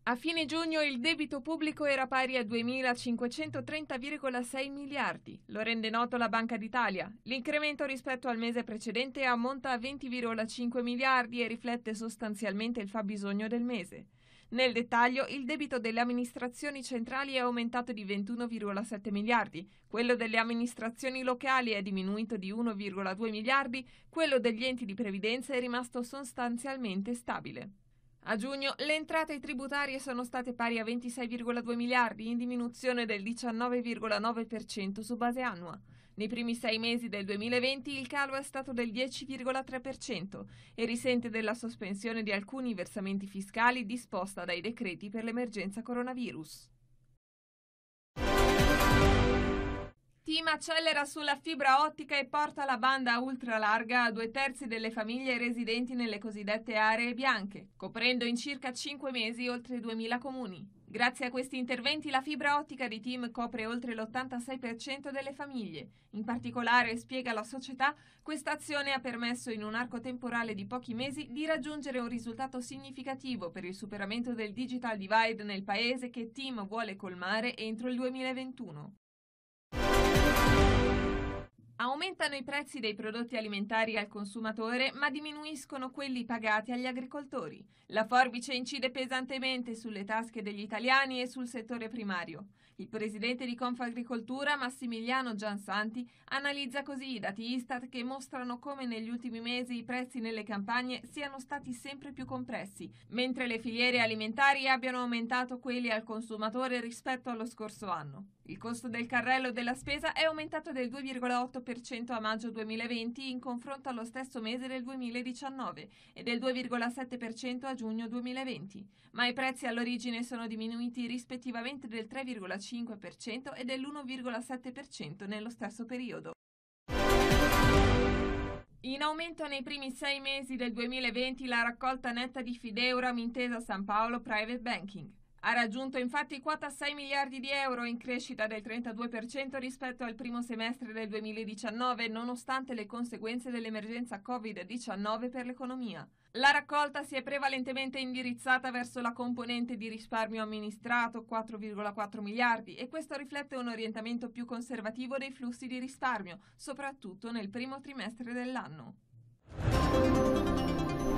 A fine giugno il debito pubblico era pari a 2.530,6 miliardi, lo rende noto la Banca d'Italia. L'incremento rispetto al mese precedente ammonta a 20,5 miliardi e riflette sostanzialmente il fabbisogno del mese. Nel dettaglio, il debito delle amministrazioni centrali è aumentato di 21,7 miliardi, quello delle amministrazioni locali è diminuito di 1,2 miliardi, quello degli enti di previdenza è rimasto sostanzialmente stabile. A giugno le entrate tributarie sono state pari a 26,2 miliardi, in diminuzione del 19,9% su base annua. Nei primi 6 mesi del 2020 il calo è stato del 10,3% e risente della sospensione di alcuni versamenti fiscali disposta dai decreti per l'emergenza coronavirus. TIM accelera sulla fibra ottica e porta la banda ultralarga a 2/3 delle famiglie residenti nelle cosiddette aree bianche, coprendo in circa 5 mesi oltre 2000 comuni. Grazie a questi interventi la fibra ottica di TIM copre oltre l'86% delle famiglie. In particolare, spiega la società, questa azione ha permesso in un arco temporale di pochi mesi di raggiungere un risultato significativo per il superamento del digital divide nel paese che TIM vuole colmare entro il 2021. Aumentano i prezzi dei prodotti alimentari al consumatore, ma diminuiscono quelli pagati agli agricoltori. La forbice incide pesantemente sulle tasche degli italiani e sul settore primario. Il presidente di Confagricoltura, Massimiliano Giansanti, analizza così i dati Istat che mostrano come negli ultimi mesi i prezzi nelle campagne siano stati sempre più compressi, mentre le filiere alimentari abbiano aumentato quelli al consumatore rispetto allo scorso anno. Il costo del carrello della spesa è aumentato del 2,8% a maggio 2020 in confronto allo stesso mese del 2019 e del 2,7% a giugno 2020, ma i prezzi all'origine sono diminuiti rispettivamente del 3,5% e dell'1,7% nello stesso periodo. In aumento nei primi 6 mesi del 2020 la raccolta netta di Fideuram Intesa San Paolo Private Banking. Ha raggiunto infatti quota 6 miliardi di euro in crescita del 32% rispetto al primo semestre del 2019, nonostante le conseguenze dell'emergenza Covid-19 per l'economia. La raccolta si è prevalentemente indirizzata verso la componente di risparmio amministrato, 4,4 miliardi, e questo riflette un orientamento più conservativo dei flussi di risparmio, soprattutto nel primo trimestre dell'anno.